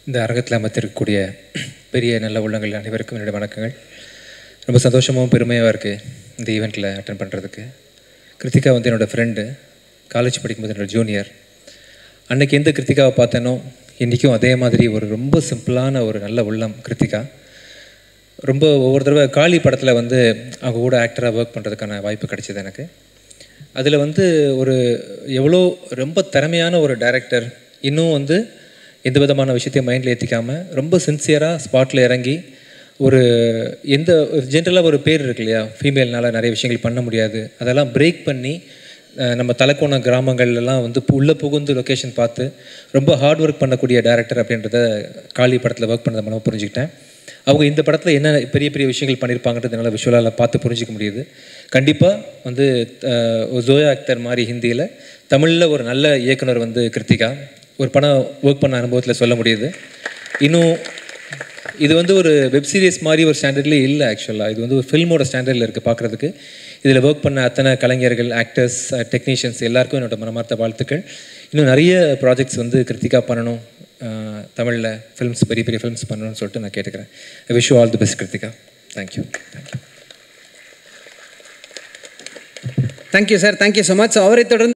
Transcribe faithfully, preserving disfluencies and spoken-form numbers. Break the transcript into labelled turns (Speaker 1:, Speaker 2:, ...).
Speaker 1: இந்த அரங்கத்தில் அமர்த்திருக்கக்கூடிய பெரிய நல்ல உள்ளங்கள் அனைவருக்கும் என்னுடைய வணக்கங்கள். ரொம்ப சந்தோஷமாகவும் பெருமையாக இருக்குது இந்த ஈவெண்ட்டில் அட்டன் பண்ணுறதுக்கு. கிருத்திகா வந்து என்னோடய ஃப்ரெண்டு, காலேஜ் படிக்கும்போது என்னோடய ஜூனியர். அன்றைக்கி எந்த கிருத்திகாவை பார்த்தேனோ இன்றைக்கும் அதே மாதிரி ஒரு ரொம்ப சிம்பிளான ஒரு நல்ல உள்ளம் கிருத்திகா. ரொம்ப ஒவ்வொரு தடவை காளி படத்தில் வந்து அவங்க கூட ஆக்டராக ஒர்க் பண்ணுறதுக்கான வாய்ப்பு கிடைச்சிது எனக்கு. அதில் வந்து ஒரு எவ்வளோ ரொம்ப திறமையான ஒரு டைரக்டர், இன்னும் வந்து எந்த விதமான விஷயத்தையும் மைண்டில் ஏற்றிக்காமல் ரொம்ப சின்சியராக ஸ்பாட்டில் இறங்கி ஒரு எந்த ஜென்ரலாக ஒரு பேர் இருக்கு இல்லையா, ஃபீமேல்னால் நிறைய விஷயங்கள் பண்ண முடியாது, அதெல்லாம் பிரேக் பண்ணி நம்ம தலக்கோண கிராமங்கள்லாம் வந்து உள்ளே புகுந்து லொக்கேஷன் பார்த்து ரொம்ப ஹார்ட் ஒர்க் பண்ணக்கூடிய டேரக்டர் அப்படின்றத காளி படத்தில் ஒர்க் பண்ணதை மூலமாக புரிஞ்சுக்கிட்டேன். அவங்க இந்த படத்தில் என்ன பெரிய பெரிய விஷயங்கள் பண்ணியிருப்பாங்கன்றது என்னால் விஷுவலால் பார்த்து புரிஞ்சிக்க முடியுது. கண்டிப்பாக வந்து ஜோயா அக்தர் மாதிரி ஹிந்தியில், தமிழில் ஒரு நல்ல இயக்குனர் வந்து கிருத்திகா ஒரு படம் ஒர்க் பண்ண அனுபவத்தில் சொல்ல முடியுது. இன்னும் இது வந்து ஒரு வெப் சீரிஸ் மாதிரி ஒரு ஸ்டாண்டர்ட்லேயே இல்லை. ஆக்சுவலாக இது வந்து ஒரு ஃபில்மோட ஸ்டாண்டர்டில் இருக்குது பார்க்குறதுக்கு. இதில் ஒர்க் பண்ண அத்தனை கலைஞர்கள், ஆக்டர்ஸ், டெக்னீஷியன்ஸ் எல்லாருக்கும் என்னோட மனமார்த்த வாழ்த்துக்கள். இன்னும் நிறைய ப்ராஜெக்ட்ஸ் வந்து கிருத்திகா பண்ணணும், தமிழில் ஃபிலிம்ஸ், பெரிய பெரிய ஃபிலிம்ஸ் பண்ணணும்னு சொல்லிட்டு நான் கேட்டுக்கிறேன். I wish you all the best Krithika. Thank you.
Speaker 2: Thank you sir. Thank you so much. அவரை தொடர்ந்து